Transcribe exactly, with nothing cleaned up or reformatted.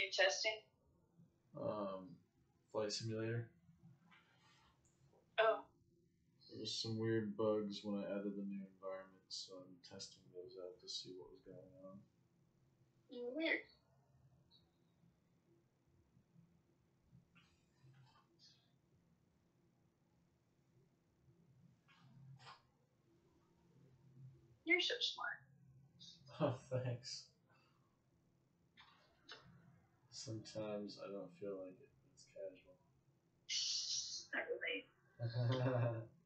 you testing? Um, Flight Simulator. Oh. There was some weird bugs when I added the new environment, so I'm testing those out to see what was going on. Weird. You're so smart. Oh, thanks. Sometimes I don't feel like it, but it's casual. Not really.